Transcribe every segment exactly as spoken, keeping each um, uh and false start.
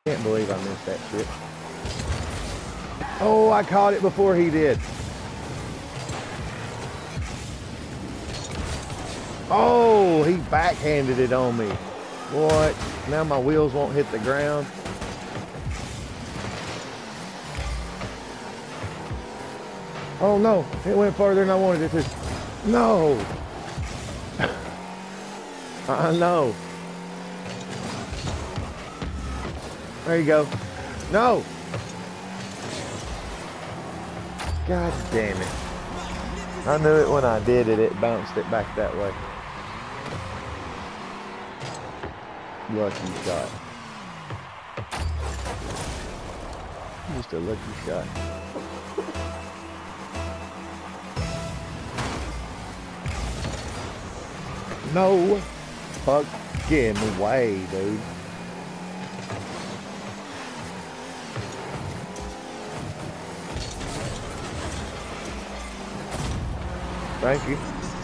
Can't believe I missed that shit. Oh, I caught it before he did. Oh, he backhanded it on me. What? Now my wheels won't hit the ground. Oh no, it went farther than I wanted it to. No. I know. There you go. No. God damn it. I knew it when I did it, it bounced it back that way. Lucky shot. Just a lucky shot. No fucking way, dude. Thank you.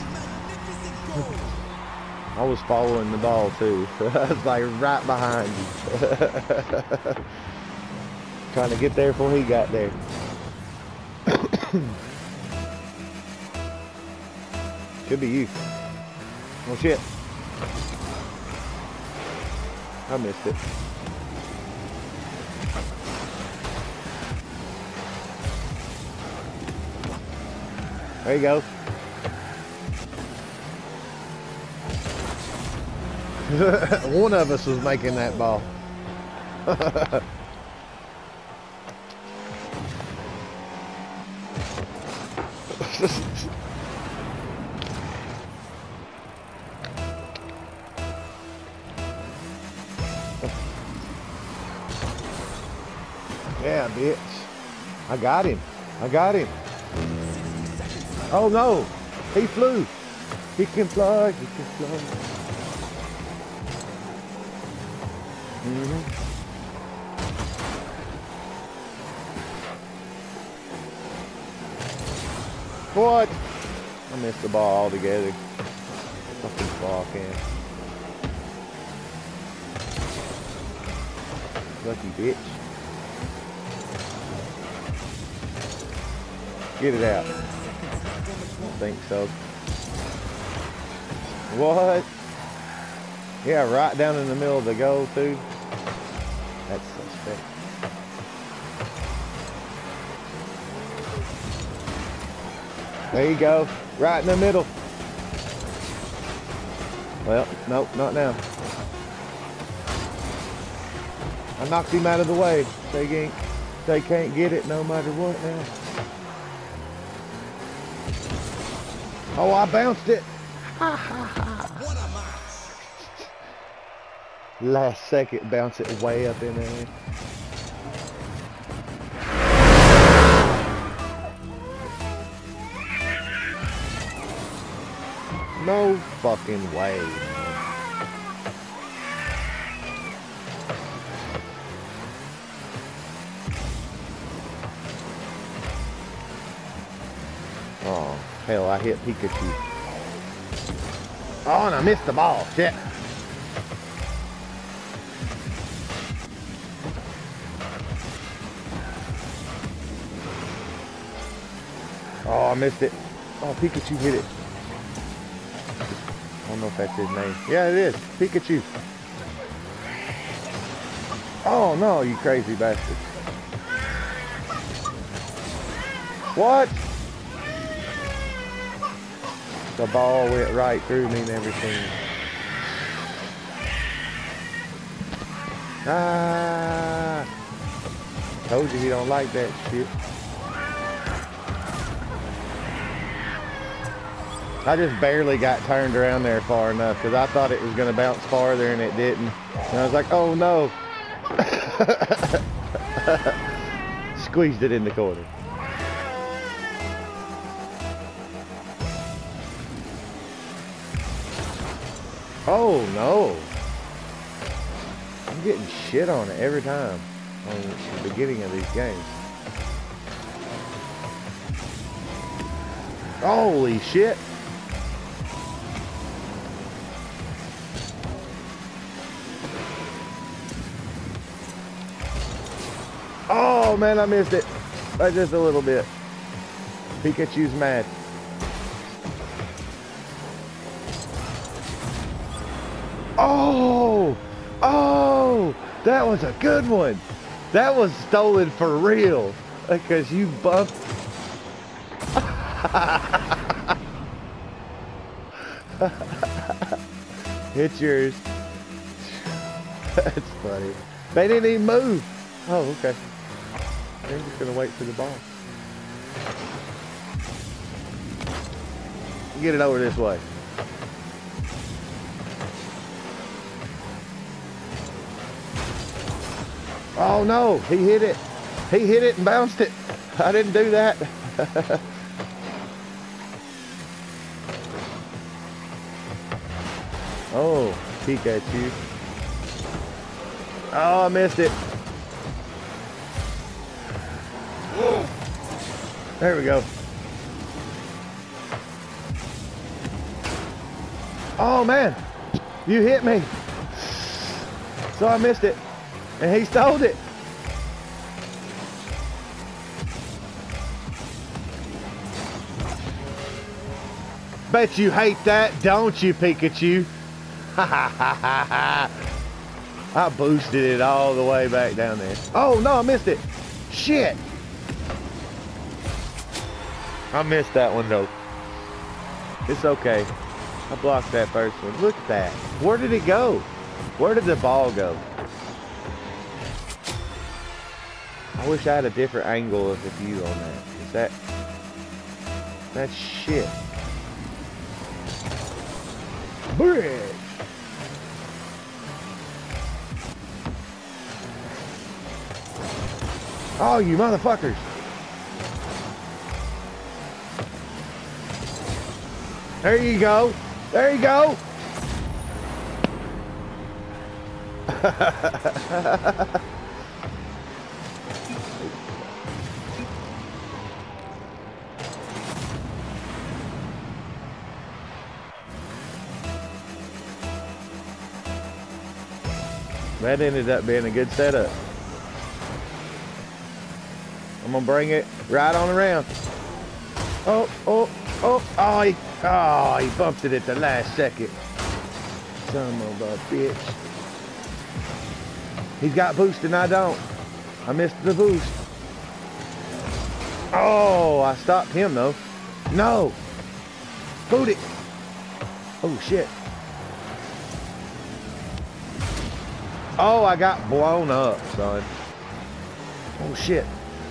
I was following the ball too. I was like right behind you. Trying to get there before he got there. Could be you. Oh shit. I missed it. There you go. One of us was making that ball. Yeah, bitch. I got him. I got him. Oh no. He flew. He can fly. He can fly. Mm-hmm. What? I missed the ball altogether. Fucking ball can. Lucky bitch. Get it out. I don't think so. What? Yeah, right down in the middle of the goal too. That's suspect. There you go. Right in the middle. Well, nope, not now. I knocked him out of the way. They can't, they can't get it no matter what now. Oh, I bounced it. Ha ha ha. Last second, bounce it way up in there. No fucking way, man. Oh, hell, I hit Pikachu. Oh, and I missed the ball. Shit. Oh, I missed it. Oh, Pikachu hit it. I don't know if that's his name. Yeah, it is. Pikachu. Oh, no, you crazy bastard. What? The ball went right through me and everything. Ah! Told you he don't like that shit. I just barely got turned around there far enough because I thought it was going to bounce farther and it didn't. And I was like, oh no. Squeezed it in the corner. Oh no. I'm getting shit on it every time on the beginning of these games. Holy shit. Oh man, I missed it by just a little bit. Pikachu's mad. Oh, oh, that was a good one. That was stolen for real because you bumped. It's yours. That's funny. They didn't even move. Oh, okay. They're just gonna wait for the ball. Get it over this way. Oh no, he hit it. He hit it and bounced it. I didn't do that. Oh, Pikachu. Oh, I missed it. There we go. Oh man, you hit me. So I missed it. And he stole it. Bet you hate that, don't you, Pikachu? Ha ha ha ha ha. I boosted it all the way back down there. Oh no, I missed it. Shit. I missed that one though. It's okay. I blocked that first one. Look at that. Where did it go? Where did the ball go? I wish I had a different angle of the view on that. Is that... That's shit. Bridge. Oh, you motherfuckers. There you go. There you go. That ended up being a good setup. I'm gonna bring it right on around. Oh, oh, oh, oh, he, oh, he bumped it at the last second. Son of a bitch. He's got boost and I don't. I missed the boost. Oh, I stopped him though. No. Boot it. Oh shit. Oh, I got blown up, son. Oh shit.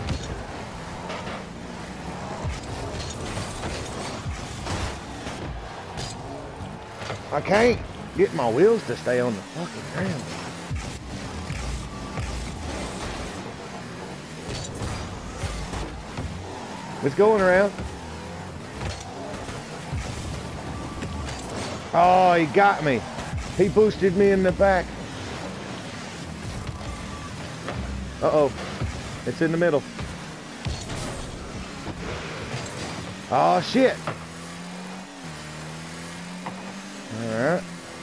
I can't get my wheels to stay on the fucking ground. It's going around. Oh, he got me. He boosted me in the back. Uh-oh. It's in the middle. Oh, shit. All right.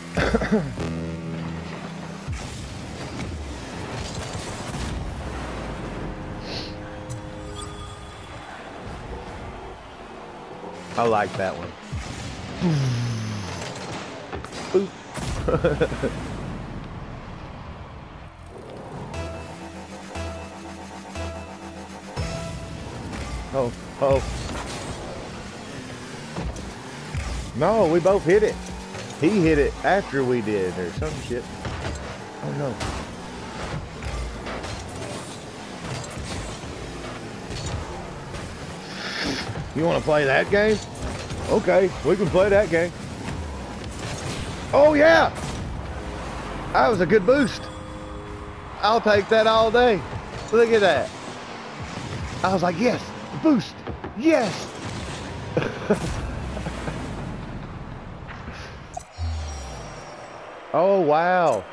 I like that one. Boop. Oh, oh. No, we both hit it. He hit it after we did, or some shit. Oh no. You want to play that game? Okay, we can play that game. Oh yeah! That was a good boost. I'll take that all day. Look at that. I was like, yes, boost, yes. Oh, wow.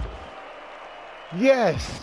Yes.